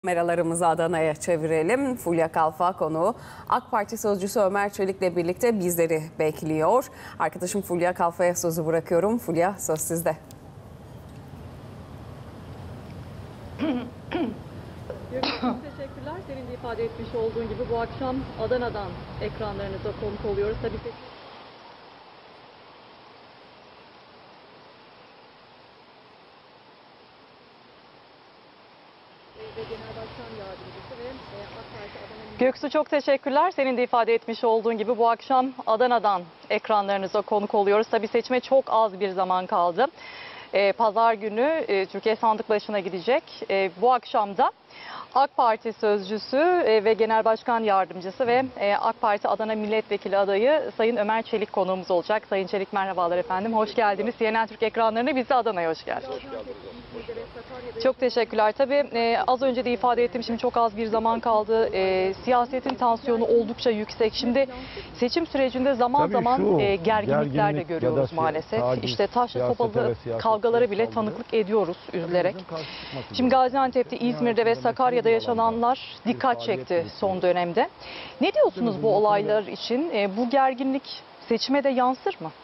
Kameralarımızı Adana'ya çevirelim. Fulya Kalfa konuğu AK Parti sözcüsü Ömer Çelik'le birlikte bizleri bekliyor. Arkadaşım Fulya Kalfa'ya sözü bırakıyorum. Fulya, söz sizde. Teşekkürler. Senin de ifade etmiş olduğun gibi bu akşam Adana'dan ekranlarınıza konuk oluyoruz. Tabii ki Göksu, çok teşekkürler. Senin de ifade etmiş olduğun gibi bu akşam Adana'dan ekranlarınıza konuk oluyoruz. Tabii seçime çok az bir zaman kaldı. Pazar günü Türkiye sandık başına gidecek. Bu akşam da AK Parti sözcüsü ve Genel Başkan Yardımcısı ve AK Parti Adana Milletvekili adayı Sayın Ömer Çelik konuğumuz olacak. Sayın Çelik, merhabalar efendim. Hoş geldiniz. CNN Türk ekranlarına, biz de Adana'ya hoş geldiniz. Çok teşekkürler. Tabii az önce de ifade ettim, şimdi çok az bir zaman kaldı. Siyasetin tansiyonu oldukça yüksek. Şimdi seçim sürecinde zaman zaman gerginlikler de görüyoruz maalesef. İşte taşla sopalı kavgalara bile tanıklık ediyoruz üzülerek. Şimdi Gaziantep'te, İzmir'de ve Sakarya'da yaşananlar dikkat çekti son dönemde. Ne diyorsunuz bu olaylar için? Bu gerginlik seçime de yansır mı?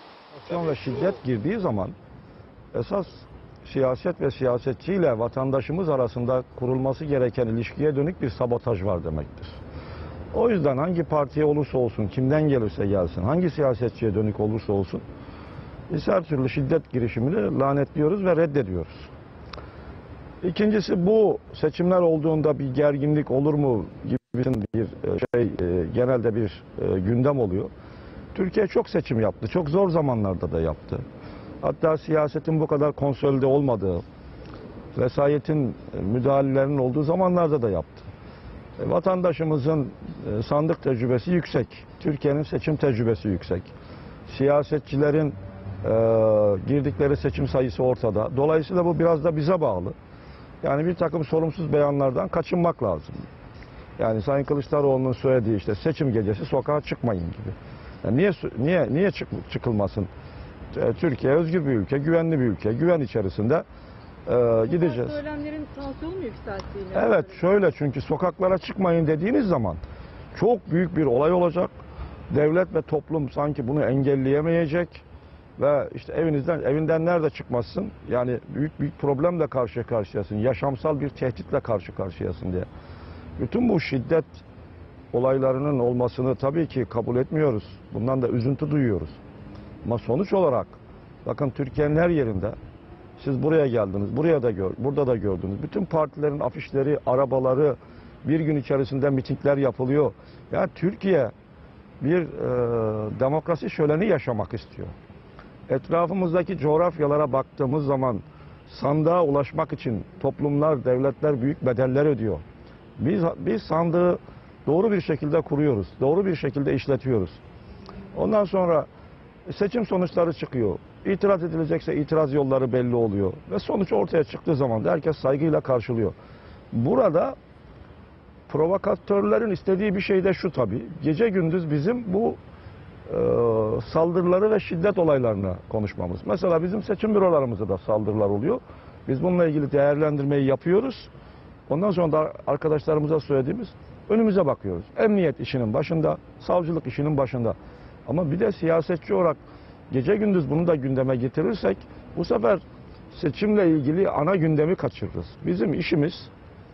Ve şiddet girdiği zaman esas siyaset ve siyasetçiyle vatandaşımız arasında kurulması gereken ilişkiye dönük bir sabotaj var demektir. O yüzden hangi partiye olursa olsun, kimden gelirse gelsin, hangi siyasetçiye dönük olursa olsun biz her türlü şiddet girişimini lanetliyoruz ve reddediyoruz. İkincisi, bu seçimler olduğunda bir gerginlik olur mu gibi bir genelde bir gündem oluyor. Türkiye çok seçim yaptı, çok zor zamanlarda da yaptı. Hatta siyasetin bu kadar konsolide olmadığı, vesayetin, müdahalelerinin olduğu zamanlarda da yaptı. Vatandaşımızın sandık tecrübesi yüksek, Türkiye'nin seçim tecrübesi yüksek. Siyasetçilerin girdikleri seçim sayısı ortada. Dolayısıyla bu biraz da bize bağlı. Yani bir takım sorumsuz beyanlardan kaçınmak lazım. Yani Sayın Kılıçdaroğlu'nun söylediği işte seçim gecesi sokağa çıkmayın gibi. Yani niye çıkılmasın? Türkiye özgür bir ülke, güvenli bir ülke. Güven içerisinde gideceğiz. Söylemlerin tansiyonu mu yükseltti yine? Evet, şöyle, çünkü sokaklara çıkmayın dediğiniz zaman çok büyük bir olay olacak. Devlet ve toplum sanki bunu engelleyemeyecek ve işte evinden nerede çıkmazsın? Yani büyük problemle karşı karşıyasın. Yaşamsal bir tehditle karşı karşıyasın diye. Bütün bu şiddet olaylarının olmasını tabii ki kabul etmiyoruz. Bundan da üzüntü duyuyoruz. Ama sonuç olarak bakın, Türkiye'nin her yerinde siz buraya geldiniz, burada da gördünüz. Bütün partilerin afişleri, arabaları, bir gün içerisinde mitingler yapılıyor. Yani Türkiye bir demokrasi şöleni yaşamak istiyor. Etrafımızdaki coğrafyalara baktığımız zaman sandığa ulaşmak için toplumlar, devletler büyük bedeller ödüyor. Biz sandığı doğru bir şekilde kuruyoruz, doğru bir şekilde işletiyoruz. Ondan sonra seçim sonuçları çıkıyor. İtiraz edilecekse itiraz yolları belli oluyor. Ve sonuç ortaya çıktığı zaman da herkes saygıyla karşılıyor. Burada provokatörlerin istediği bir şey de şu tabii. Gece gündüz bizim bu saldırıları ve şiddet olaylarını konuşmamız. Mesela bizim seçim bürolarımızda da saldırılar oluyor. Biz bununla ilgili değerlendirmeyi yapıyoruz. Ondan sonra da arkadaşlarımıza söylediğimiz, önümüze bakıyoruz. Emniyet işinin başında, savcılık işinin başında. Ama bir de siyasetçi olarak gece gündüz bunu da gündeme getirirsek bu sefer seçimle ilgili ana gündemi kaçırırız. Bizim işimiz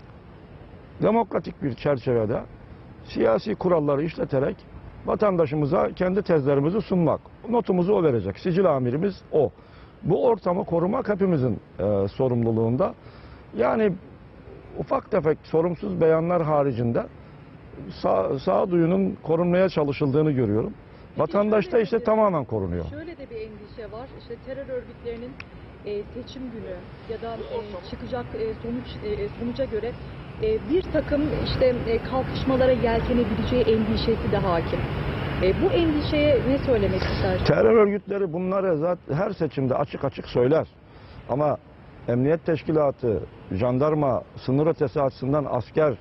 demokratik bir çerçevede siyasi kuralları işleterek vatandaşımıza kendi tezlerimizi sunmak. Notumuzu o verecek. Sicil amirimiz o. Bu ortamı korumak hepimizin sorumluluğunda. Yani ufak tefek sorumsuz beyanlar haricinde sağduyunun korunmaya çalışıldığını görüyorum. Vatandaş da işte tamamen korunuyor. Şöyle de bir endişe var. İşte terör örgütlerinin seçim günü ya da çıkacak sonuca göre bir takım işte kalkışmalara yeltenebileceği endişesi de hakim. Bu endişeye ne söylemek istersiniz? Terör örgütleri bunları zaten her seçimde açık açık söyler. Ama emniyet teşkilatı, jandarma, sınır ötesi açısından asker,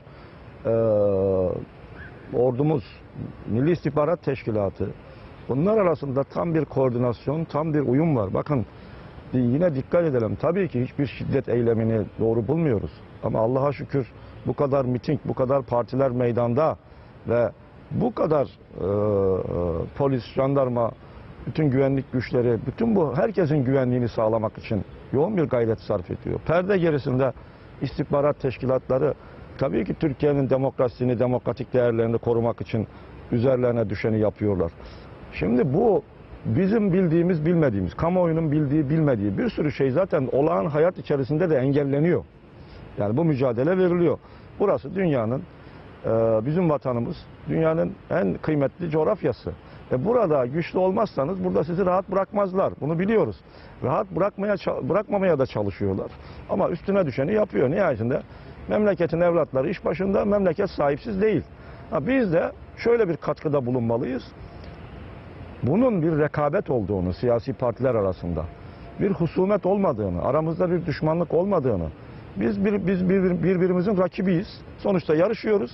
ordumuz, Milli İstihbarat Teşkilatı, bunlar arasında tam bir koordinasyon, tam bir uyum var. Bakın, yine dikkat edelim. Tabii ki hiçbir şiddet eylemini doğru bulmuyoruz. Ama Allah'a şükür bu kadar miting, bu kadar partiler meydanda ve bu kadar polis, jandarma, bütün güvenlik güçleri, bütün bu herkesin güvenliğini sağlamak için yoğun bir gayret sarf ediyor. Perde gerisinde istihbarat teşkilatları tabii ki Türkiye'nin demokrasisini, demokratik değerlerini korumak için üzerlerine düşeni yapıyorlar. Şimdi bu bizim bildiğimiz, bilmediğimiz, kamuoyunun bildiği, bilmediği bir sürü şey zaten olağan hayat içerisinde de engelleniyor. Yani bu mücadele veriliyor. Burası dünyanın, bizim vatanımız, dünyanın en kıymetli coğrafyası. Burada güçlü olmazsanız burada sizi rahat bırakmazlar. Bunu biliyoruz. Rahat bırakmamaya da çalışıyorlar. Ama üstüne düşeni yapıyor. Nihayetinde memleketin evlatları iş başında, memleket sahipsiz değil. Biz de şöyle bir katkıda bulunmalıyız. Bunun bir rekabet olduğunu siyasi partiler arasında, bir husumet olmadığını, aramızda bir düşmanlık olmadığını, biz birbirimizin rakibiyiz. Sonuçta yarışıyoruz.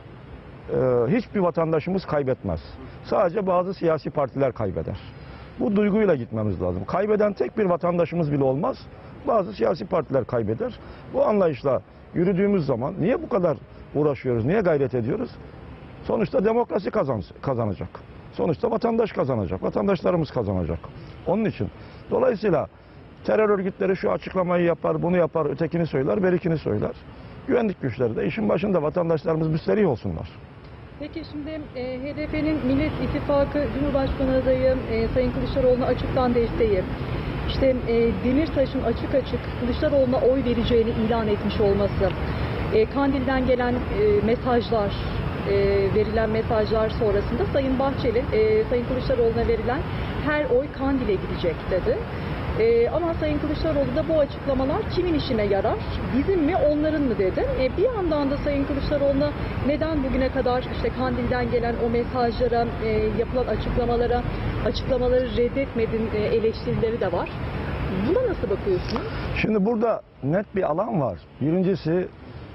Hiçbir vatandaşımız kaybetmez. Sadece bazı siyasi partiler kaybeder. Bu duyguyla gitmemiz lazım. Kaybeden tek bir vatandaşımız bile olmaz. Bazı siyasi partiler kaybeder. Bu anlayışla yürüdüğümüz zaman niye bu kadar uğraşıyoruz, niye gayret ediyoruz? Sonuçta demokrasi kazanacak. Sonuçta vatandaş kazanacak, vatandaşlarımız kazanacak. Onun için dolayısıyla terör örgütleri şu açıklamayı yapar, bunu yapar, ötekini söyler, berikini söyler. Güvenlik güçleri de işin başında, vatandaşlarımız müsterih olsunlar. Peki şimdi HDP'nin Millet İttifakı Cumhurbaşkanı adayı Sayın Kılıçdaroğlu'na açıktan desteği, işte Demirtaş'ın açık açık Kılıçdaroğlu'na oy vereceğini ilan etmiş olması, Kandil'den gelen mesajlar, verilen mesajlar sonrasında Sayın Bahçeli, Sayın Kılıçdaroğlu'na verilen her oy Kandil'e gidecek dedi. Ama Sayın Kılıçdaroğlu da bu açıklamalar kimin işine yarar, bizim mi onların mı dedi. Bir yandan da Sayın Kılıçdaroğlu'na neden bugüne kadar işte Kandil'den gelen o mesajlara, yapılan açıklamaları reddetmedin eleştirileri de var. Buna nasıl bakıyorsunuz? Şimdi burada net bir alan var. Birincisi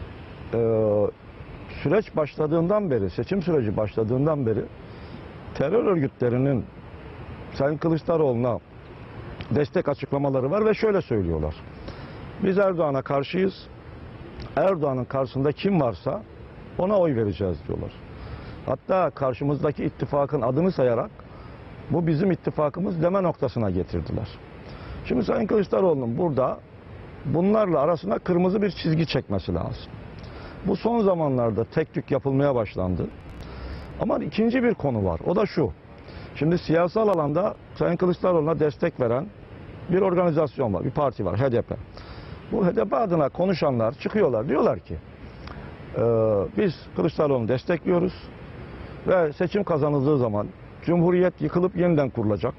süreç başladığından beri, seçim süreci başladığından beri terör örgütlerinin Sayın Kılıçdaroğlu'na destek açıklamaları var ve şöyle söylüyorlar. Biz Erdoğan'a karşıyız. Erdoğan'ın karşısında kim varsa ona oy vereceğiz diyorlar. Hatta karşımızdaki ittifakın adını sayarak bu bizim ittifakımız deme noktasına getirdiler. Şimdi Sayın Kılıçdaroğlu'nun burada bunlarla arasına kırmızı bir çizgi çekmesi lazım. Bu son zamanlarda tek tük yapılmaya başlandı. Ama ikinci bir konu var. O da şu. Şimdi siyasal alanda Sayın Kılıçdaroğlu'na destek veren bir organizasyon var, bir parti var, HDP. Bu HDP adına konuşanlar çıkıyorlar, diyorlar ki biz Kılıçdaroğlu'nu destekliyoruz ve seçim kazanıldığı zaman Cumhuriyet yıkılıp yeniden kurulacak,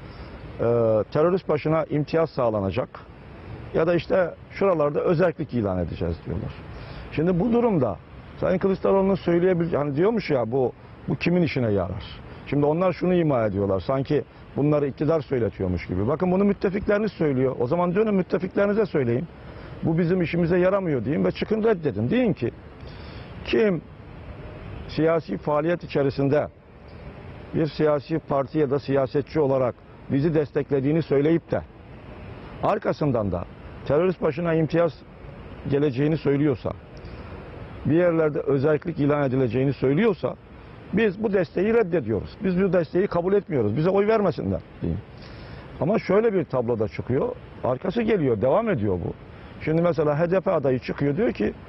terörist başına imtiyaz sağlanacak ya da işte şuralarda özerklik ilan edeceğiz diyorlar. Şimdi bu durumda Sayın Kılıçdaroğlu'nun söyleyebileceği, hani diyormuş ya bu kimin işine yarar? Şimdi onlar şunu ima ediyorlar, sanki bunları iktidar söyletiyormuş gibi. Bakın bunu müttefikleriniz söylüyor. O zaman dönün müttefiklerinize söyleyin. Bu bizim işimize yaramıyor deyin ve çıkın reddedin. Deyin ki kim siyasi faaliyet içerisinde bir siyasi parti ya da siyasetçi olarak bizi desteklediğini söyleyip de arkasından da terörist başına imtiyaz geleceğini söylüyorsa, bir yerlerde özerklik ilan edileceğini söylüyorsa biz bu desteği reddediyoruz. Biz bu desteği kabul etmiyoruz. Bize oy vermesinler diyeyim. Ama şöyle bir tabloda çıkıyor. Arkası geliyor. Devam ediyor bu. Şimdi mesela HDP adayı çıkıyor. Diyor ki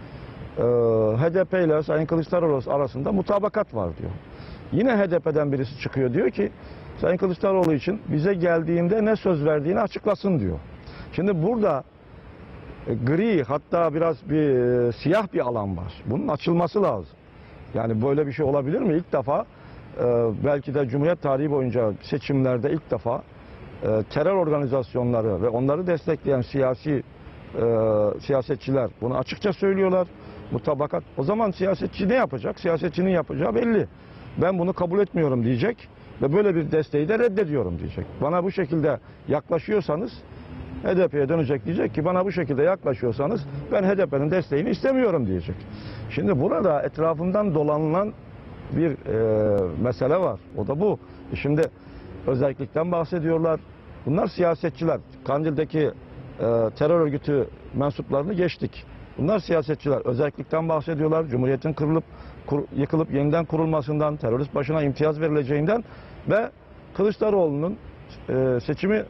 HDP ile Sayın Kılıçdaroğlu arasında mutabakat var diyor. Yine HDP'den birisi çıkıyor. Diyor ki Sayın Kılıçdaroğlu için bize geldiğinde ne söz verdiğini açıklasın diyor. Şimdi burada gri, hatta biraz bir siyah bir alan var. Bunun açılması lazım. Yani böyle bir şey olabilir mi? İlk defa belki de Cumhuriyet tarihi boyunca seçimlerde ilk defa terör organizasyonları ve onları destekleyen siyasetçiler bunu açıkça söylüyorlar. Mutabakat. O zaman siyasetçi ne yapacak? Siyasetçinin yapacağı belli. Ben bunu kabul etmiyorum diyecek ve böyle bir desteği de reddediyorum diyecek. Bana bu şekilde yaklaşıyorsanız HDP'ye dönecek, diyecek ki bana bu şekilde yaklaşıyorsanız ben HDP'nin desteğini istemiyorum diyecek. Şimdi burada etrafından dolanılan bir mesele var. O da bu. Şimdi özellikten bahsediyorlar. Bunlar siyasetçiler. Kandil'deki terör örgütü mensuplarını geçtik. Bunlar siyasetçiler. Özellikten bahsediyorlar. Cumhuriyetin yıkılıp yeniden kurulmasından, terörist başına imtiyaz verileceğinden ve Kılıçdaroğlu'nun seçimi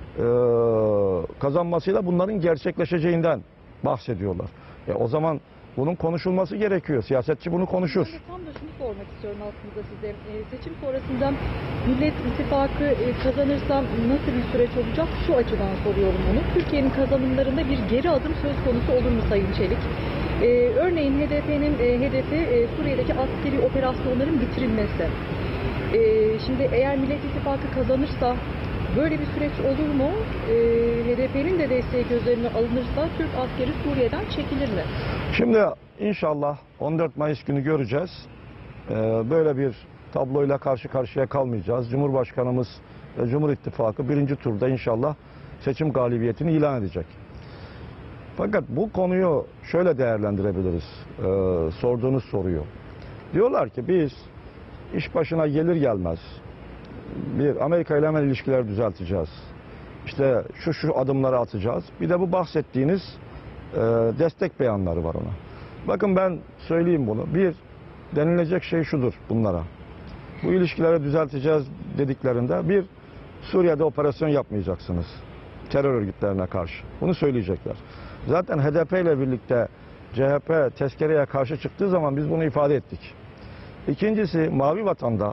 kazanmasıyla bunların gerçekleşeceğinden bahsediyorlar. O zaman bunun konuşulması gerekiyor. Siyasetçi bunu konuşur. Tam da şunu sormak istiyorum aslında size. Seçim sonrasında Millet İttifakı kazanırsa nasıl bir süreç olacak? Şu açıdan soruyorum bunu. Türkiye'nin kazanımlarında bir geri adım söz konusu olur mu Sayın Çelik? Örneğin HDP'nin hedefi Suriye'deki askeri operasyonların bitirilmesi. Şimdi eğer Millet İttifakı kazanırsa böyle bir süreç olur mu? HDP'nin de desteği göz önüne alınırsa Türk askeri Suriye'den çekilir mi? Şimdi inşallah 14 Mayıs günü göreceğiz. Böyle bir tabloyla karşı karşıya kalmayacağız. Cumhurbaşkanımız ve Cumhur İttifakı birinci turda inşallah seçim galibiyetini ilan edecek. Fakat bu konuyu şöyle değerlendirebiliriz. Sorduğunuz soruyu. Diyorlar ki biz iş başına gelir gelmez bir Amerika ile hemen ilişkiler düzelteceğiz. İşte şu adımları atacağız. Bir de bu bahsettiğiniz destek beyanları var ona. Bakın ben söyleyeyim bunu. Bir, denilecek şey şudur bunlara. Bu ilişkileri düzelteceğiz dediklerinde bir, Suriye'de operasyon yapmayacaksınız. Terör örgütlerine karşı. Bunu söyleyecekler. Zaten HDP ile birlikte CHP tezkereye karşı çıktığı zaman biz bunu ifade ettik. İkincisi, Mavi Vatan'da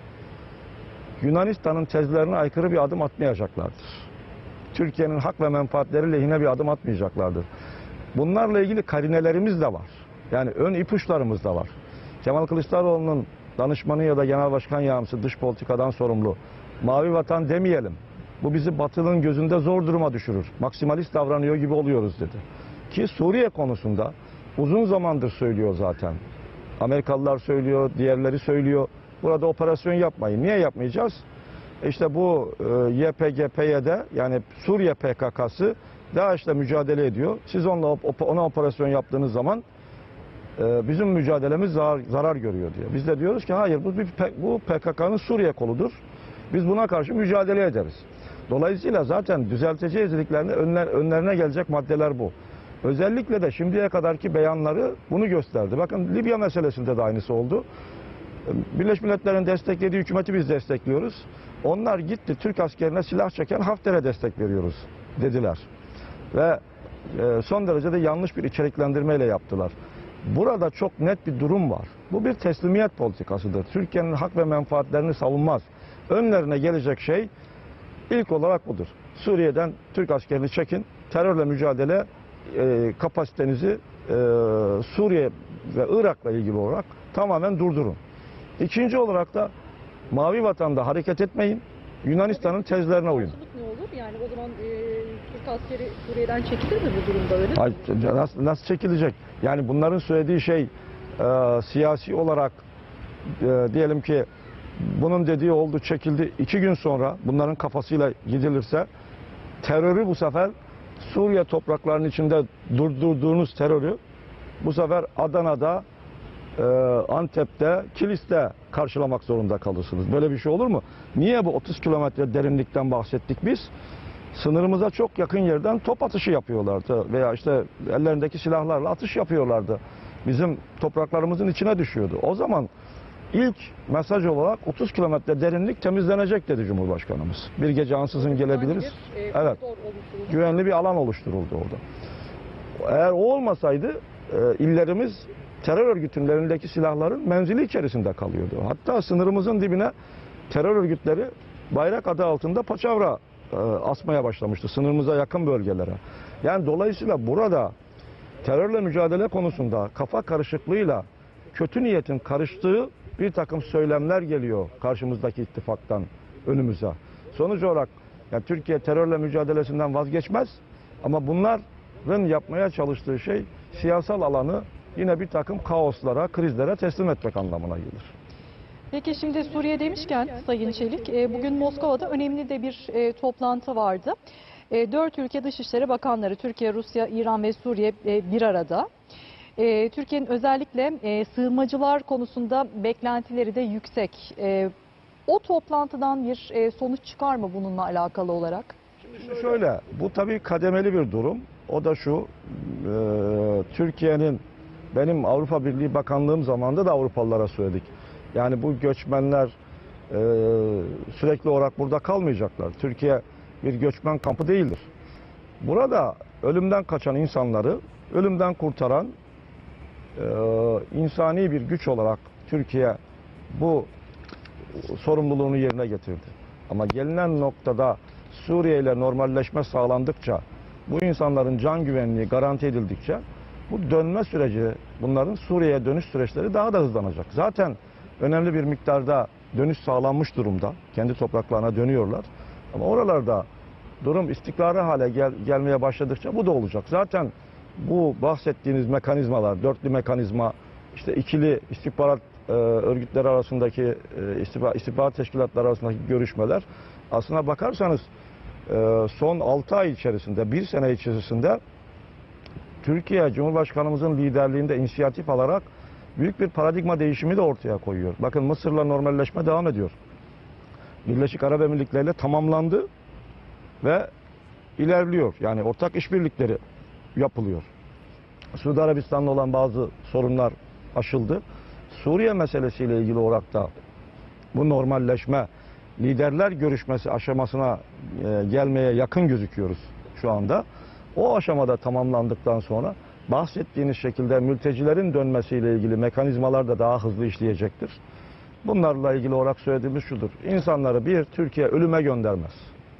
Yunanistan'ın tezlerine aykırı bir adım atmayacaklardır. Türkiye'nin hak ve menfaatleri lehine bir adım atmayacaklardır. Bunlarla ilgili karinelerimiz de var. Yani ön ipuçlarımız da var. Kemal Kılıçdaroğlu'nun danışmanı ya da genel başkan yardımcısı dış politikadan sorumlu. Mavi Vatan demeyelim. Bu bizi Batı'nın gözünde zor duruma düşürür. Maksimalist davranıyor gibi oluyoruz dedi. Ki Suriye konusunda uzun zamandır söylüyor zaten. Amerikalılar söylüyor, diğerleri söylüyor. Burada operasyon yapmayın. Niye yapmayacağız? İşte bu YPG-PYD yani Suriye PKK'sı DAEŞ'le mücadele ediyor. Siz ona operasyon yaptığınız zaman bizim mücadelemiz zarar görüyor diyor. Biz de diyoruz ki hayır bu PKK'nın Suriye koludur. Biz buna karşı mücadele ederiz. Dolayısıyla zaten düzelteceğiz dediklerinde önlerine gelecek maddeler bu. Özellikle de şimdiye kadarki beyanları bunu gösterdi. Bakın Libya meselesinde de aynısı oldu. Birleşmiş Milletler'in desteklediği hükümeti biz destekliyoruz. Onlar gitti Türk askerine silah çeken Hafter'e destek veriyoruz dediler. Ve son derece de yanlış bir içeriklendirmeyle yaptılar. Burada çok net bir durum var. Bu bir teslimiyet politikasıdır. Türkiye'nin hak ve menfaatlerini savunmaz. Önlerine gelecek şey ilk olarak budur. Suriye'den Türk askerini çekin, terörle mücadele kapasitenizi Suriye ve Irak'la ilgili olarak tamamen durdurun. İkinci olarak da Mavi Vatan'da hareket etmeyin, Yunanistan'ın tezlerine uyun. Ne olur? Yani o zaman Türk askeri Suriye'den çekilir mi bu durumda öyle? Hayır, nasıl çekilecek? Yani bunların söylediği şey siyasi olarak diyelim ki bunun dediği oldu çekildi. 2 gün sonra bunların kafasıyla gidilirse terörü bu sefer Suriye topraklarının içinde durdurduğunuz terörü bu sefer Adana'da, Antep'te, Kilis'te karşılamak zorunda kalırsınız. Böyle bir şey olur mu? Niye bu 30 kilometre derinlikten bahsettik biz? Sınırımıza çok yakın yerden top atışı yapıyorlardı veya işte ellerindeki silahlarla atış yapıyorlardı. Bizim topraklarımızın içine düşüyordu. O zaman ilk mesaj olarak 30 kilometre derinlik temizlenecek dedi Cumhurbaşkanımız. Bir gece ansızın gelebiliriz. Evet. Güvenli bir alan oluşturuldu orada. Eğer o olmasaydı illerimiz terör örgütlerindeki silahların menzili içerisinde kalıyordu. Hatta sınırımızın dibine terör örgütleri bayrak adı altında paçavra asmaya başlamıştı sınırımıza yakın bölgelere. Yani dolayısıyla burada terörle mücadele konusunda kafa karışıklığıyla kötü niyetin karıştığı bir takım söylemler geliyor karşımızdaki ittifaktan önümüze. Sonuç olarak yani Türkiye terörle mücadelesinden vazgeçmez ama bunların yapmaya çalıştığı şey siyasal alanı yine bir takım kaoslara, krizlere teslim etmek anlamına gelir. Peki şimdi Suriye demişken Sayın Çelik, bugün Moskova'da önemli de bir toplantı vardı. 4 ülke Dışişleri Bakanları, Türkiye, Rusya, İran ve Suriye bir arada. Türkiye'nin özellikle sığınmacılar konusunda beklentileri de yüksek. O toplantıdan bir sonuç çıkar mı bununla alakalı olarak? Şimdi şöyle, bu tabii kademeli bir durum. O da şu, Türkiye'nin, benim Avrupa Birliği Bakanlığım zamanında da Avrupalılara söyledik. Yani bu göçmenler sürekli olarak burada kalmayacaklar. Türkiye bir göçmen kampı değildir. Burada ölümden kaçan insanları ölümden kurtaran insani bir güç olarak Türkiye bu sorumluluğunu yerine getirdi. Ama gelinen noktada Suriye ile normalleşme sağlandıkça, bu insanların can güvenliği garanti edildikçe bu dönme süreci, bunların Suriye'ye dönüş süreçleri daha da hızlanacak. Zaten önemli bir miktarda dönüş sağlanmış durumda. Kendi topraklarına dönüyorlar. Ama oralarda durum istikrarlı hale gelmeye başladıkça bu da olacak. Zaten bu bahsettiğiniz mekanizmalar, dörtlü mekanizma, işte ikili istihbarat örgütleri arasındaki, istihbarat teşkilatları arasındaki görüşmeler, aslına bakarsanız son 6 ay içerisinde, 1 sene içerisinde Türkiye Cumhurbaşkanımızın liderliğinde inisiyatif alarak büyük bir paradigma değişimi de ortaya koyuyor. Bakın, Mısır'la normalleşme devam ediyor. Birleşik Arap Emirlikleri ile tamamlandı ve ilerliyor. Yani ortak işbirlikleri yapılıyor. Suudi Arabistan'la olan bazı sorunlar aşıldı. Suriye meselesiyle ilgili olarak da bu normalleşme, liderler görüşmesi aşamasına gelmeye yakın gözüküyoruz şu anda. O aşamada tamamlandıktan sonra bahsettiğiniz şekilde mültecilerin dönmesiyle ilgili mekanizmalar da daha hızlı işleyecektir. Bunlarla ilgili olarak söylediğimiz şudur: İnsanları Türkiye ölüme göndermez.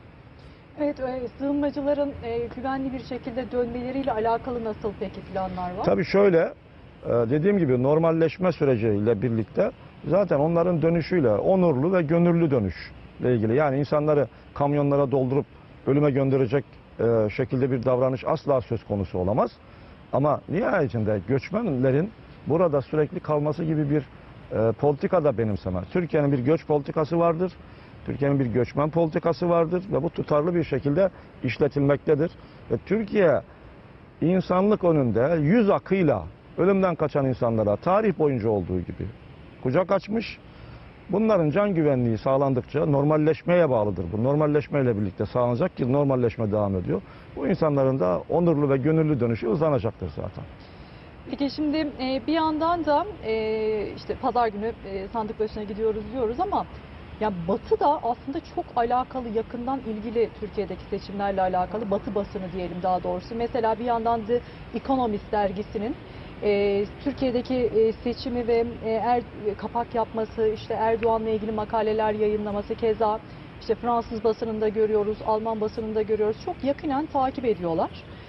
Evet, sığınmacıların güvenli bir şekilde dönmeleriyle alakalı nasıl peki planlar var? Tabii şöyle, dediğim gibi normalleşme süreciyle birlikte zaten onların dönüşüyle onurlu ve gönüllü dönüşle ilgili, yani insanları kamyonlara doldurup ölüme gönderecek şekilde bir davranış asla söz konusu olamaz. Ama nihayetinde göçmenlerin burada sürekli kalması gibi bir politika da benimsemez. Türkiye'nin bir göç politikası vardır. Türkiye'nin bir göçmen politikası vardır ve bu tutarlı bir şekilde işletilmektedir. Ve Türkiye insanlık önünde yüz akıyla ölümden kaçan insanlara tarih boyunca olduğu gibi kucak açmış. Bunların can güvenliği sağlandıkça normalleşmeye bağlıdır. Bu normalleşmeyle birlikte sağlanacak ki normalleşme devam ediyor. Bu insanların da onurlu ve gönüllü dönüşü hızlanacaktır zaten. Peki şimdi bir yandan da işte pazar günü sandık başına gidiyoruz diyoruz ama ya Batı da aslında çok alakalı, yakından ilgili Türkiye'deki seçimlerle alakalı, Batı basını diyelim daha doğrusu. Mesela bir yandan The Economist dergisinin Türkiye'deki seçimi ve kapak yapması, işte Erdoğan'la ilgili makaleler yayınlaması, keza işte Fransız basınında görüyoruz, Alman basınında görüyoruz. Çok yakinen takip ediyorlar.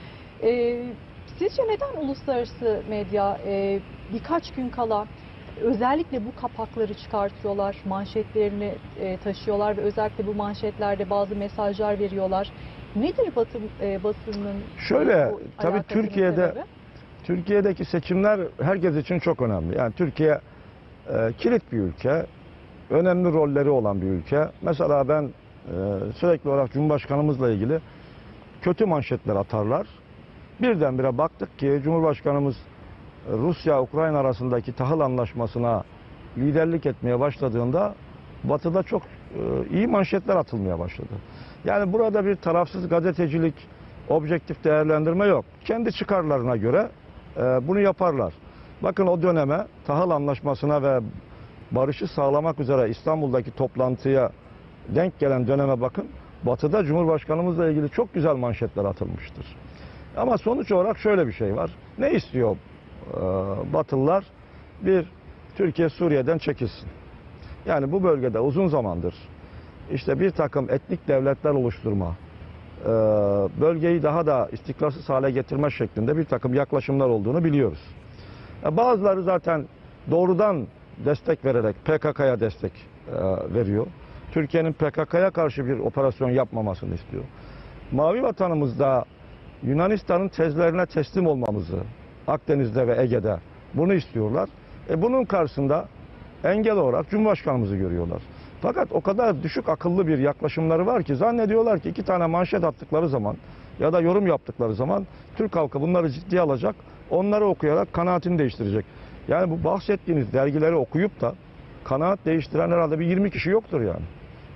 Sizce neden uluslararası medya birkaç gün kala özellikle bu kapakları çıkartıyorlar, manşetlerini taşıyorlar ve özellikle bu manşetlerde bazı mesajlar veriyorlar? Nedir Batı basının? Şöyle, tabii Türkiye'deki seçimler herkes için çok önemli. Yani Türkiye kilit bir ülke, önemli rolleri olan bir ülke. Mesela ben sürekli olarak Cumhurbaşkanımızla ilgili kötü manşetler atarlar. Birdenbire baktık ki Cumhurbaşkanımız Rusya-Ukrayna arasındaki tahıl anlaşmasına liderlik etmeye başladığında Batı'da çok iyi manşetler atılmaya başladı. Yani burada bir tarafsız gazetecilik, objektif değerlendirme yok. Kendi çıkarlarına göre bunu yaparlar. Bakın, o döneme, tahıl anlaşmasına ve barışı sağlamak üzere İstanbul'daki toplantıya denk gelen döneme bakın. Batı'da Cumhurbaşkanımızla ilgili çok güzel manşetler atılmıştır. Ama sonuç olarak şöyle bir şey var. Ne istiyor Batılılar? Türkiye Suriye'den çekilsin. Yani bu bölgede uzun zamandır işte bir takım etnik devletler oluşturma, bölgeyi daha da istikrarsız hale getirme şeklinde bir takım yaklaşımlar olduğunu biliyoruz. Bazıları zaten doğrudan destek vererek PKK'ya destek veriyor. Türkiye'nin PKK'ya karşı bir operasyon yapmamasını istiyor. Mavi Vatanımızda Yunanistan'ın tezlerine teslim olmamızı, Akdeniz'de ve Ege'de bunu istiyorlar. Bunun karşısında engel olarak Cumhurbaşkanımızı görüyorlar. Fakat o kadar düşük akıllı bir yaklaşımları var ki zannediyorlar ki 2 tane manşet attıkları zaman ya da yorum yaptıkları zaman Türk halkı bunları ciddiye alacak, onları okuyarak kanaatini değiştirecek. Yani bu bahsettiğiniz dergileri okuyup da kanaat değiştiren herhalde bir 20 kişi yoktur yani.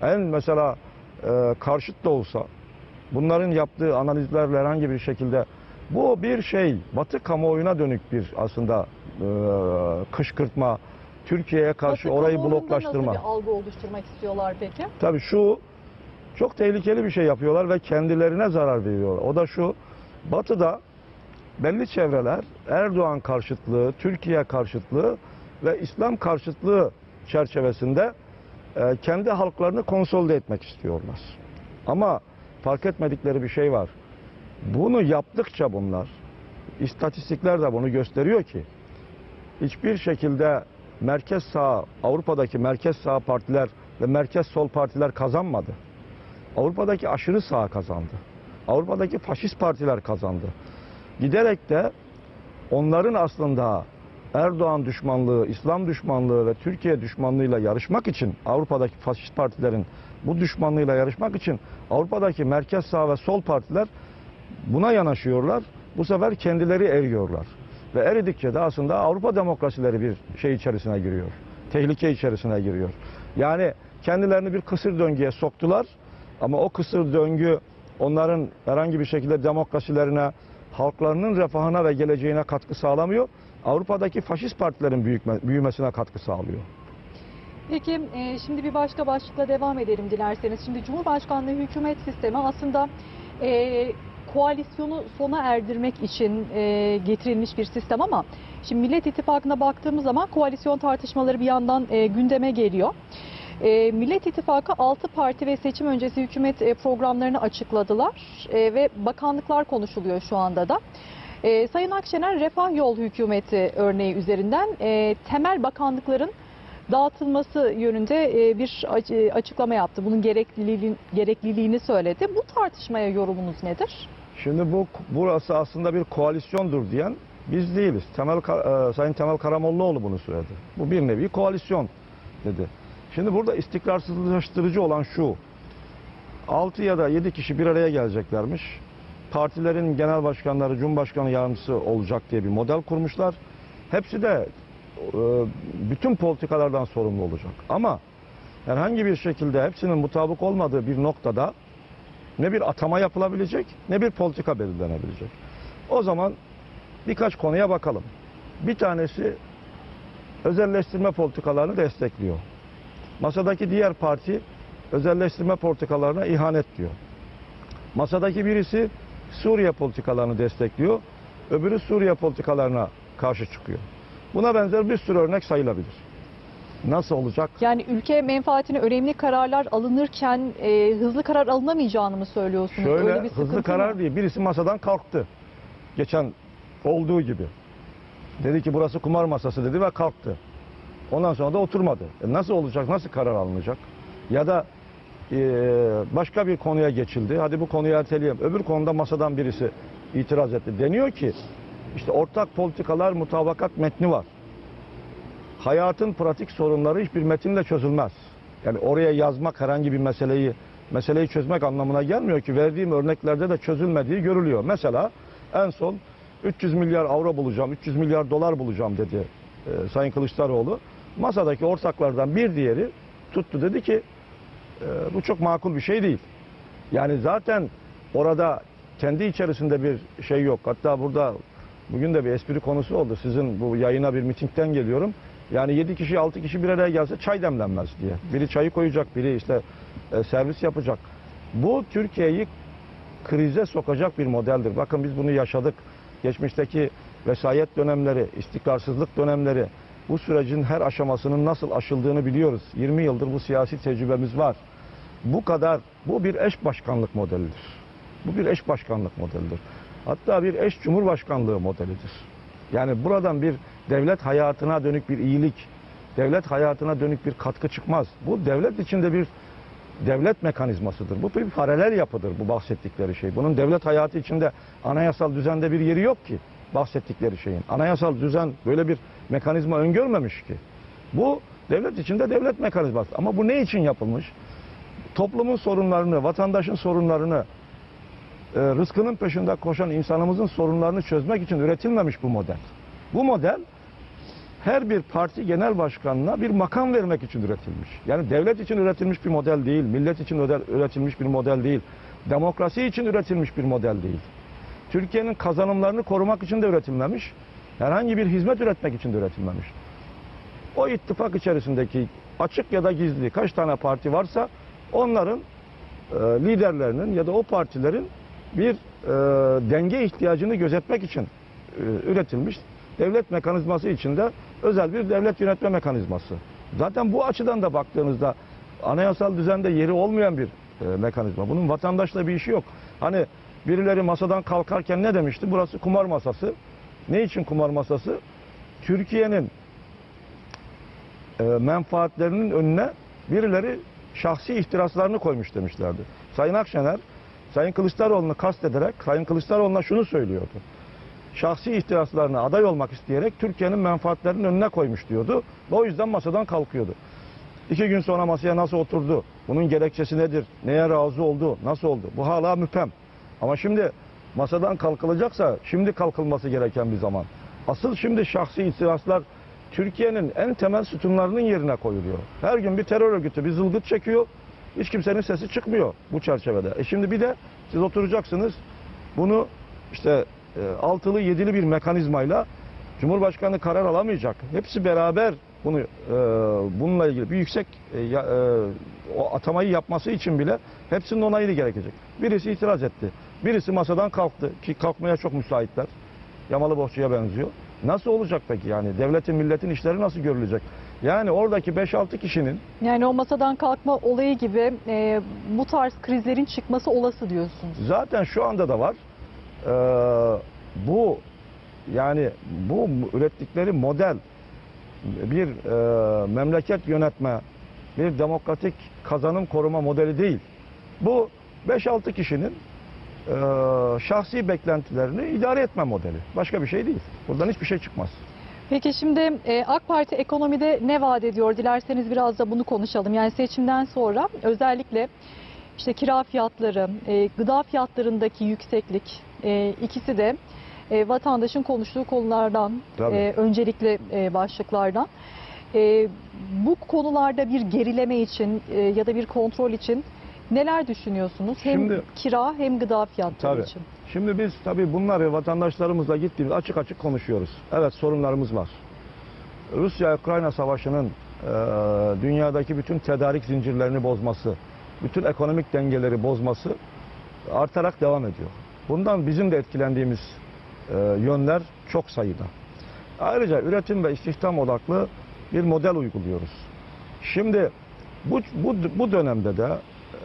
Mesela karşıt da olsa bunların yaptığı analizlerle herhangi bir şekilde Bu bir şey, Batı kamuoyuna dönük bir aslında kışkırtma, Türkiye'ye karşı Batı orayı kamuoyunda bloklaştırma. Nasıl bir algı oluşturmak istiyorlar peki? Tabii şu çok tehlikeli bir şey yapıyorlar ve kendilerine zarar veriyorlar. O da şu, Batı'da belli çevreler Erdoğan karşıtlığı, Türkiye karşıtlığı ve İslam karşıtlığı çerçevesinde kendi halklarını konsolide etmek istiyorlar. Ama fark etmedikleri bir şey var. Bunu yaptıkça bunlar, istatistikler de bunu gösteriyor ki hiçbir şekilde merkez sağ, Avrupa'daki merkez sağ partiler ve merkez sol partiler kazanmadı. Avrupa'daki aşırı sağ kazandı. Avrupa'daki faşist partiler kazandı. Giderek de onların aslında Erdoğan düşmanlığı, İslam düşmanlığı ve Türkiye düşmanlığıyla yarışmak için, Avrupa'daki faşist partilerin bu düşmanlığıyla yarışmak için Avrupa'daki merkez sağ ve sol partiler buna yanaşıyorlar. Bu sefer kendileri eriyorlar. Ve eridikçe de aslında Avrupa demokrasileri bir şey içerisine giriyor. Tehlike içerisine giriyor. Yani kendilerini bir kısır döngüye soktular. Ama o kısır döngü onların herhangi bir şekilde demokrasilerine, halklarının refahına ve geleceğine katkı sağlamıyor. Avrupa'daki faşist partilerin büyümesine katkı sağlıyor. Peki şimdi bir başka başlıkla devam edelim dilerseniz. Şimdi Cumhurbaşkanlığı hükümet sistemi aslında koalisyonu sona erdirmek için getirilmiş bir sistem ama şimdi Millet İttifakı'na baktığımız zaman koalisyon tartışmaları bir yandan gündeme geliyor. Millet İttifakı 6 parti ve seçim öncesi hükümet programlarını açıkladılar ve bakanlıklar konuşuluyor şu anda da. Sayın Akşener Refah Yol hükümeti örneği üzerinden temel bakanlıkların dağıtılması yönünde bir açıklama yaptı. Bunun gerekliliğini söyledi. Bu tartışmaya yorumunuz nedir? Şimdi burası aslında bir koalisyondur diyen biz değiliz. Sayın Temel Karamollaoğlu bunu söyledi. Bu bir nevi koalisyon dedi. Şimdi burada istikrarsızlaştırıcı olan şu. 6 ya da 7 kişi bir araya geleceklermiş. Partilerin genel başkanları, cumhurbaşkanı yardımcısı olacak diye bir model kurmuşlar. Hepsi de bütün politikalardan sorumlu olacak. Ama herhangi bir şekilde hepsinin mutabık olmadığı bir noktada ne bir atama yapılabilecek ne bir politika belirlenebilecek. O zaman birkaç konuya bakalım. Bir tanesi özelleştirme politikalarını destekliyor. Masadaki diğer parti özelleştirme politikalarına ihanet diyor. Masadaki birisi Suriye politikalarını destekliyor. Öbürü Suriye politikalarına karşı çıkıyor. Buna benzer bir sürü örnek sayılabilir. Nasıl olacak? Yani ülke menfaatine önemli kararlar alınırken hızlı karar alınamayacağını mı söylüyorsunuz? Şöyle Öyle bir hızlı karar mı? değil. Birisi masadan kalktı. Geçen olduğu gibi. Dedi ki burası kumar masası dedi ve kalktı. Ondan sonra da oturmadı. Nasıl olacak? Nasıl karar alınacak? Ya da başka bir konuya geçildi. Hadi bu konuyu erteleyelim. Öbür konuda masadan birisi itiraz etti. Deniyor ki işte ortak politikalar mutabakat metni var. Hayatın pratik sorunları hiçbir metinle çözülmez. Yani oraya yazmak herhangi bir meseleyi çözmek anlamına gelmiyor ki. Verdiğim örneklerde de çözülmediği görülüyor. Mesela en son 300 milyar avro bulacağım, 300 milyar dolar bulacağım dedi Sayın Kılıçdaroğlu. Masadaki ortaklardan bir diğeri tuttu dedi ki bu çok makul bir şey değil. Yani zaten orada kendi içerisinde bir şey yok. Hatta burada bugün de bir espri konusu oldu. Sizin bu yayına bir mitingden geliyorum. Yani 7 kişi 6 kişi bir araya gelse çay demlenmez diye. Biri çayı koyacak, biri işte servis yapacak. Bu Türkiye'yi krize sokacak bir modeldir. Bakın biz bunu yaşadık. Geçmişteki vesayet dönemleri, istikrarsızlık dönemleri, bu sürecin her aşamasının nasıl aşıldığını biliyoruz. 20 yıldır bu siyasi tecrübemiz var. Bu bir eş başkanlık modelidir. Bu bir eş başkanlık modelidir. Hatta bir eş cumhurbaşkanlığı modelidir. Yani buradan bir devlet hayatına dönük bir iyilik, devlet hayatına dönük bir katkı çıkmaz. Bu devlet içinde bir devlet mekanizmasıdır. Bu bir paralel yapıdır bu bahsettikleri şey. Bunun devlet hayatı içinde anayasal düzende bir yeri yok ki bahsettikleri şeyin. Anayasal düzen böyle bir mekanizma öngörmemiş ki. Bu devlet içinde devlet mekanizması. Ama bu ne için yapılmış? Toplumun sorunlarını, vatandaşın sorunlarını, rızkının peşinde koşan insanımızın sorunlarını çözmek için üretilmemiş bu model. Bu model her bir parti genel başkanına bir makam vermek için üretilmiş. Yani devlet için üretilmiş bir model değil, millet için üretilmiş bir model değil, demokrasi için üretilmiş bir model değil. Türkiye'nin kazanımlarını korumak için de üretilmemiş. Herhangi bir hizmet üretmek için de üretilmemiş. O ittifak içerisindeki açık ya da gizli kaç tane parti varsa onların liderlerinin ya da o partilerin bir denge ihtiyacını gözetmek için üretilmiş devlet mekanizması içinde özel bir devlet yönetme mekanizması. Zaten bu açıdan da baktığınızda anayasal düzende yeri olmayan bir mekanizma. Bunun vatandaşla bir işi yok. Hani birileri masadan kalkarken ne demişti? Burası kumar masası. Ne için kumar masası? Türkiye'nin menfaatlerinin önüne birileri şahsi ihtiraslarını koymuş demişlerdi. Sayın Akşener, Sayın Kılıçdaroğlu'nu kastederek Sayın Kılıçdaroğlu'na şunu söylüyordu. Şahsi ihtiraslarına aday olmak isteyerek Türkiye'nin menfaatlerinin önüne koymuş diyordu. O yüzden masadan kalkıyordu. 2 gün sonra masaya nasıl oturdu? Bunun gerekçesi nedir? Neye razı oldu? Nasıl oldu? Bu hala müphem. Ama şimdi masadan kalkılacaksa şimdi kalkılması gereken bir zaman. Asıl şimdi şahsi ihtiraslar Türkiye'nin en temel sütunlarının yerine koyuluyor. Her gün bir terör örgütü bir zılgıt çekiyor. Hiç kimsenin sesi çıkmıyor bu çerçevede. Şimdi bir de siz oturacaksınız. Bunu işte altılı yedili bir mekanizmayla Cumhurbaşkanı karar alamayacak. Hepsi beraber bunu bununla ilgili bir yüksek o atamayı yapması için bile hepsinin onayı gerekecek. Birisi itiraz etti. Birisi masadan kalktı ki kalkmaya çok müsaitler. Yamalı bohçaya benziyor. Nasıl olacak peki yani? Devletin, milletin işleri nasıl görülecek? Yani oradaki 5-6 kişinin... Yani o masadan kalkma olayı gibi bu tarz krizlerin çıkması olası diyorsunuz. Zaten şu anda da var. Bu ürettikleri model bir memleket yönetme, bir demokratik kazanım koruma modeli değil. Bu 5-6 kişinin şahsi beklentilerini idare etme modeli. Başka bir şey değil. Buradan hiçbir şey çıkmaz. Peki şimdi AK Parti ekonomide ne vaat ediyor? Dilerseniz biraz da bunu konuşalım. Yani seçimden sonra özellikle işte kira fiyatları, gıda fiyatlarındaki yükseklik ikisi de vatandaşın konuştuğu konulardan, öncelikli başlıklardan. Bu konularda bir gerileme için ya da bir kontrol için neler düşünüyorsunuz? Hem kira hem gıda fiyatları için. Şimdi biz tabii bunları vatandaşlarımızla gittiğimiz açık açık konuşuyoruz. Evet, sorunlarımız var. Rusya-Ukrayna savaşının dünyadaki bütün tedarik zincirlerini bozması, bütün ekonomik dengeleri bozması artarak devam ediyor. Bundan bizim de etkilendiğimiz yönler çok sayıda. Ayrıca üretim ve istihdam odaklı bir model uyguluyoruz. Şimdi bu dönemde de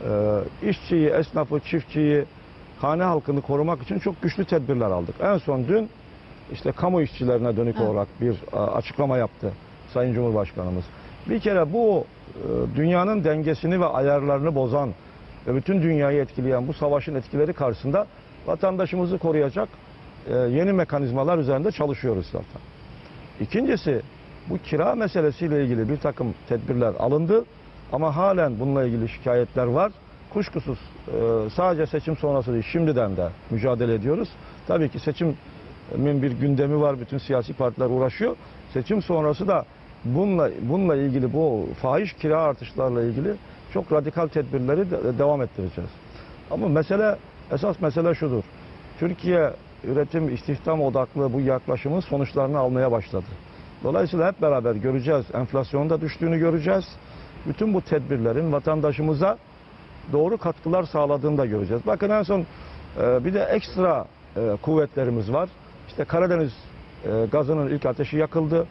işçiyi, esnafı, çiftçiyi, hane halkını korumak için çok güçlü tedbirler aldık. En son dün işte kamu işçilerine dönük olarak bir açıklama yaptı Sayın Cumhurbaşkanımız. Bir kere bu dünyanın dengesini ve ayarlarını bozan ve bütün dünyayı etkileyen bu savaşın etkileri karşısında vatandaşımızı koruyacak yeni mekanizmalar üzerinde çalışıyoruz zaten. İkincisi, bu kira meselesiyle ilgili bir takım tedbirler alındı ama halen bununla ilgili şikayetler var. Kuşkusuz sadece seçim sonrası değil, şimdiden de mücadele ediyoruz. Tabii ki seçimin bir gündemi var, bütün siyasi partiler uğraşıyor. Seçim sonrası da bununla ilgili, bu fahiş kira artışlarla ilgili çok radikal tedbirleri devam ettireceğiz. Ama esas mesele şudur. Türkiye üretim, istihdam odaklı bu yaklaşımın sonuçlarını almaya başladı. Dolayısıyla hep beraber göreceğiz. Enflasyonun da düştüğünü göreceğiz. Bütün bu tedbirlerin vatandaşımıza doğru katkılar sağladığını da göreceğiz. Bakın en son bir de ekstra kuvvetlerimiz var. İşte Karadeniz gazının ilk ateşi yakıldı.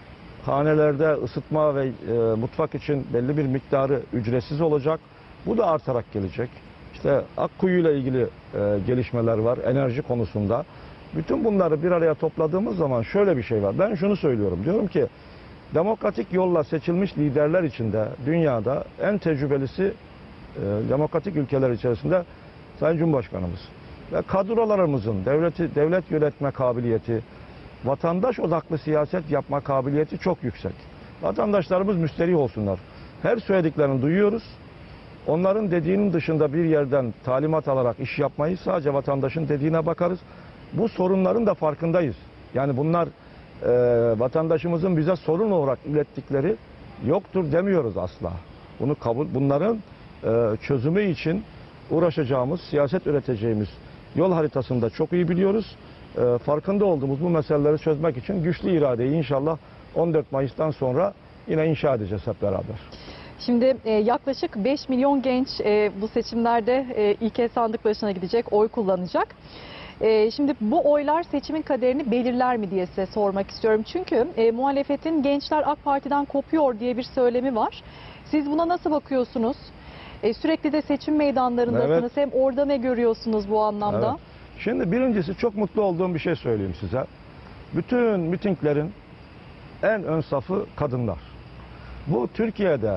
Hanelerde ısıtma ve mutfak için belli bir miktarı ücretsiz olacak. Bu da artarak gelecek. İşte Akkuyu ile ilgili gelişmeler var enerji konusunda. Bütün bunları bir araya topladığımız zaman şöyle bir şey var. Ben şunu söylüyorum. Diyorum ki demokratik yolla seçilmiş liderler içinde dünyada en tecrübelisi demokratik ülkeler içerisinde Sayın Cumhurbaşkanımız. Ve kadrolarımızın devlet yönetme kabiliyeti, vatandaş odaklı siyaset yapma kabiliyeti çok yüksek. Vatandaşlarımız müsterih olsunlar. Her söylediklerini duyuyoruz. Onların dediğinin dışında bir yerden talimat alarak iş yapmayız. Sadece vatandaşın dediğine bakarız. Bu sorunların da farkındayız. Yani bunlar vatandaşımızın bize sorun olarak ilettikleri yoktur demiyoruz asla. Bunların çözümü için uğraşacağımız, siyaset üreteceğimiz yol haritasını da çok iyi biliyoruz. Farkında olduğumuz bu meseleleri çözmek için güçlü iradeyi inşallah 14 Mayıs'tan sonra yine inşa edeceğiz hep beraber. Şimdi yaklaşık 5 milyon genç bu seçimlerde ilk kez sandık başına gidecek, oy kullanacak. Şimdi bu oylar seçimin kaderini belirler mi diye size sormak istiyorum. Çünkü muhalefetin gençler AK Parti'den kopuyor diye bir söylemi var. Siz buna nasıl bakıyorsunuz? Sürekli de seçim meydanlarındasınız. Evet. Hem orada ne görüyorsunuz bu anlamda? Evet. Şimdi birincisi çok mutlu olduğum bir şey söyleyeyim size. Bütün mitinglerin en ön safı kadınlar. Bu Türkiye'de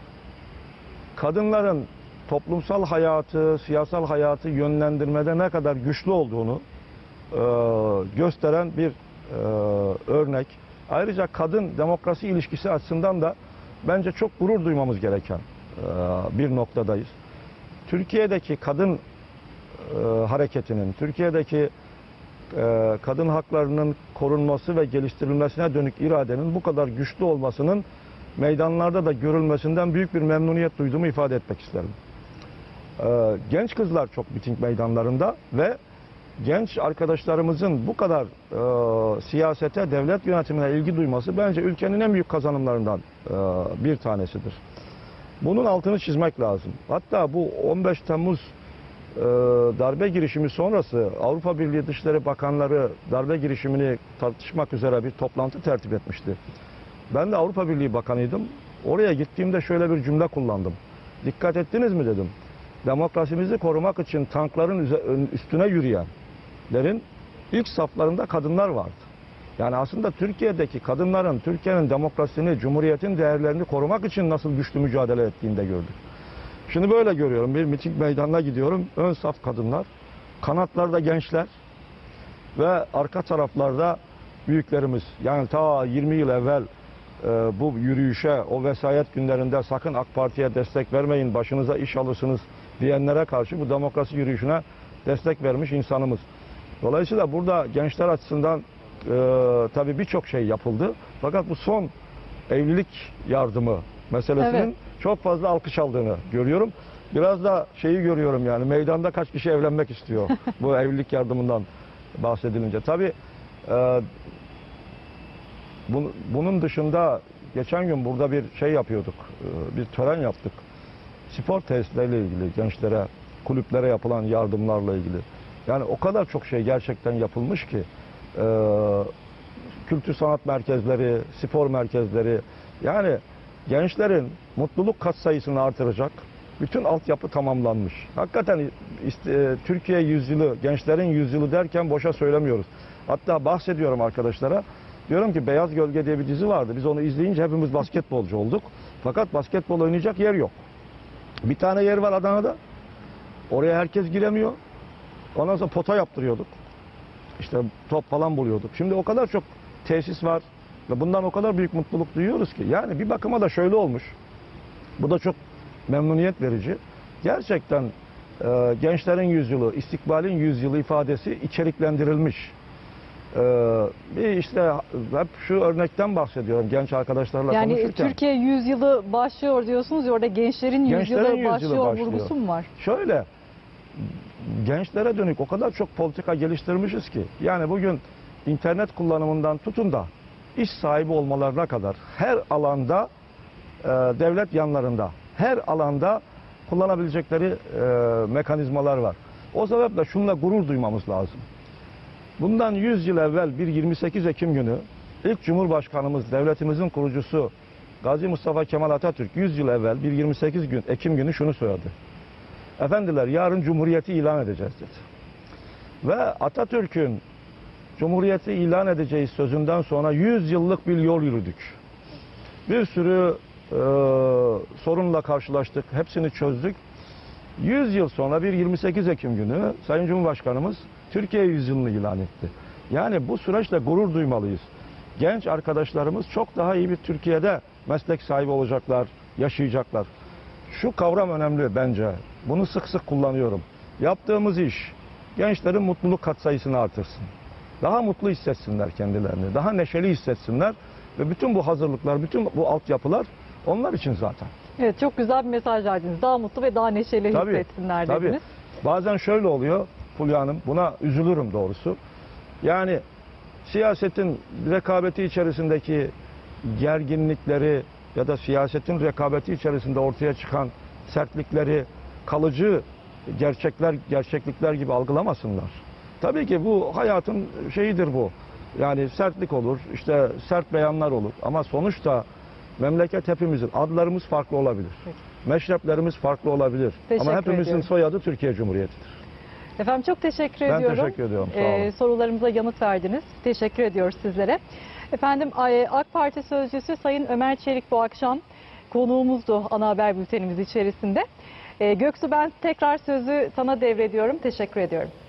kadınların toplumsal hayatı, siyasal hayatı yönlendirmede ne kadar güçlü olduğunu gösteren bir örnek. Ayrıca kadın demokrasi ilişkisi açısından da bence çok gurur duymamız gereken bir noktadayız. Türkiye'deki kadın hareketinin, Türkiye'deki kadın haklarının korunması ve geliştirilmesine dönük iradenin bu kadar güçlü olmasının meydanlarda da görülmesinden büyük bir memnuniyet duyduğumu ifade etmek isterim. Genç kızlar çok miting meydanlarında ve genç arkadaşlarımızın bu kadar siyasete, devlet yönetimine ilgi duyması bence ülkenin en büyük kazanımlarından bir tanesidir. Bunun altını çizmek lazım. Hatta bu 15 Temmuz darbe girişimi sonrası Avrupa Birliği Dışişleri Bakanları darbe girişimini tartışmak üzere bir toplantı tertip etmişti. Ben de Avrupa Birliği Bakanıydım. Oraya gittiğimde şöyle bir cümle kullandım. Dikkat ettiniz mi dedim. Demokrasimizi korumak için tankların üstüne yürüyenlerin ilk saflarında kadınlar vardı. Yani aslında Türkiye'deki kadınların Türkiye'nin demokrasisini, cumhuriyetin değerlerini korumak için nasıl güçlü mücadele ettiğini de gördük. Şimdi böyle görüyorum. Bir miting meydanına gidiyorum. Ön saf kadınlar, kanatlarda gençler ve arka taraflarda büyüklerimiz. Yani ta 20 yıl evvel bu yürüyüşe, o vesayet günlerinde sakın AK Parti'ye destek vermeyin, başınıza iş alırsınız diyenlere karşı bu demokrasi yürüyüşüne destek vermiş insanımız. Dolayısıyla burada gençler açısından tabii birçok şey yapıldı. Fakat bu son evlilik yardımı meselesinin Evet. çok fazla alkış aldığını görüyorum. Biraz da şeyi görüyorum yani meydanda kaç kişi evlenmek istiyor bu evlilik yardımından bahsedilince. Tabii bunun dışında geçen gün burada bir şey yapıyorduk, bir tören yaptık. Spor tesisleriyle ilgili gençlere, kulüplere yapılan yardımlarla ilgili. Yani o kadar çok şey gerçekten yapılmış ki kültür sanat merkezleri, spor merkezleri, yani gençlerin mutluluk katsayısını artıracak bütün altyapı tamamlanmış. Hakikaten Türkiye yüzyılı, gençlerin yüzyılı derken boşa söylemiyoruz. Hatta bahsediyorum arkadaşlara. Diyorum ki Beyaz Gölge diye bir dizi vardı. Biz onu izleyince hepimiz basketbolcu olduk. Fakat basketbol oynayacak yer yok. Bir tane yer var Adana'da. Oraya herkes giremiyor. Ondan sonra pota yaptırıyorduk. İşte top falan buluyorduk. Şimdi o kadar çok tesis var ve bundan o kadar büyük mutluluk duyuyoruz ki. Yani bir bakıma da şöyle olmuş. Bu da çok memnuniyet verici. Gerçekten gençlerin yüzyılı, istikbalin yüzyılı ifadesi içeriklendirilmiş. Bir işte hep şu örnekten bahsediyorum genç arkadaşlarla Yani konuşurken. Türkiye yüzyılı başlıyor diyorsunuz ya, orada gençlerin yüzyılı başlıyor vurgusu mu var? Şöyle, gençlere dönük o kadar çok politika geliştirmişiz ki. Yani bugün internet kullanımından tutun da iş sahibi olmalarına kadar her alanda devlet yanlarında, her alanda kullanabilecekleri mekanizmalar var. O sebeple şununla gurur duymamız lazım. Bundan 100 yıl evvel bir 28 Ekim günü ilk Cumhurbaşkanımız, devletimizin kurucusu Gazi Mustafa Kemal Atatürk 100 yıl evvel bir 28 Ekim günü şunu söyledi. Efendiler yarın Cumhuriyeti ilan edeceğiz dedi. Ve Atatürk'ün Cumhuriyeti ilan edeceğiz sözünden sonra 100 yıllık bir yol yürüdük. Bir sürü sorunla karşılaştık, hepsini çözdük. 100 yıl sonra bir 28 Ekim günü Sayın Cumhurbaşkanımız Türkiye yüzyılını ilan etti. Yani bu süreçle gurur duymalıyız. Genç arkadaşlarımız çok daha iyi bir Türkiye'de meslek sahibi olacaklar, yaşayacaklar. Şu kavram önemli bence. Bunu sık sık kullanıyorum. Yaptığımız iş gençlerin mutluluk katsayısını artırsın. Daha mutlu hissetsinler kendilerini, daha neşeli hissetsinler ve bütün bu hazırlıklar, bütün bu altyapılar onlar için zaten. Evet, çok güzel bir mesaj verdiniz. Daha mutlu ve daha neşeli hissetsinler dediniz. Bazen şöyle oluyor. Fulya Hanım. Buna üzülürüm doğrusu. Yani siyasetin rekabeti içerisindeki gerginlikleri ya da siyasetin rekabeti içerisinde ortaya çıkan sertlikleri kalıcı gerçeklikler gibi algılamasınlar. Tabii ki bu hayatın şeyidir bu. Yani sertlik olur, işte sert beyanlar olur ama sonuçta memleket hepimizin, adlarımız farklı olabilir. Peki. Meşreplerimiz farklı olabilir. Teşekkür Ama hepimizin ediyorum. soyadı Türkiye Cumhuriyeti'dir. Efendim çok teşekkür Ben ediyorum. teşekkür ediyorum. Sağ olun. Sorularımıza yanıt verdiniz. Teşekkür ediyoruz sizlere. Efendim AK Parti Sözcüsü Sayın Ömer Çelik bu akşam konuğumuzdu ana haber bültenimiz içerisinde. Göksu, ben tekrar sözü sana devrediyorum. Teşekkür ediyorum.